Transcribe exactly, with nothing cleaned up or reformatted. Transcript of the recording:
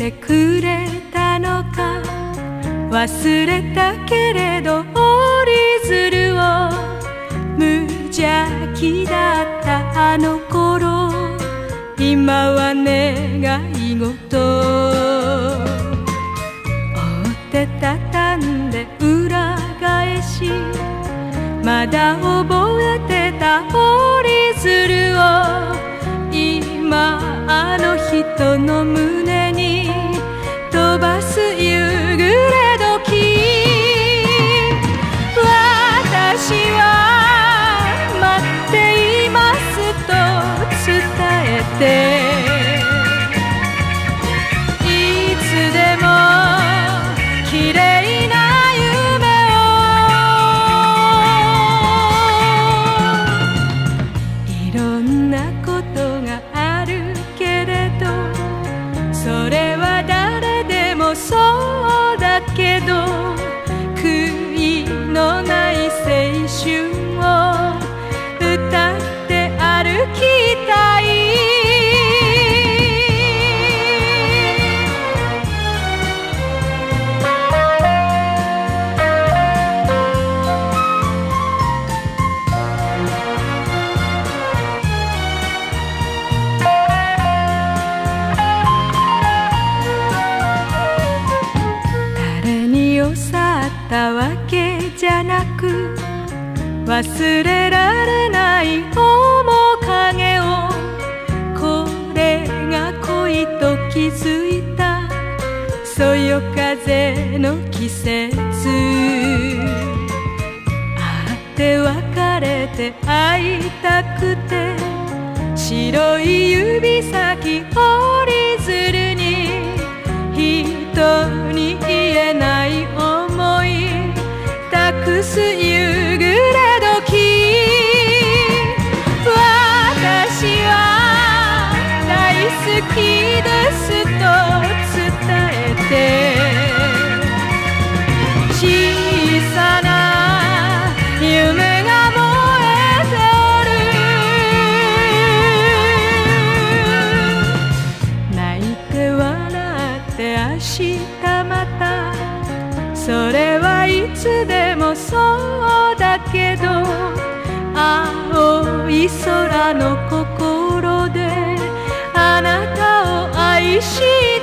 てくれたのか忘れたけれど折り鶴を無邪気だったあの頃今は願い事追って畳んで裏返しまだ覚えてた折り鶴を今あの人の胸に飛ばす夕暮れ時私は待っていますと伝えていつでも綺麗な夢をいろんなことがあるけれどそれは誰でもそうだけど悔いのない青春を歌って歩きたい誰にを去ったわけじゃなく忘れられない面影をこれが恋と気づいたそよ風の季節会って別れて会いたくて白い指先折り鶴に人に言えない想い託す夕暮れ時私は大好きですと伝えて小さな夢が燃えておる泣いて笑って明日またそれはいつでもそうだけど青い空の心であなたを愛して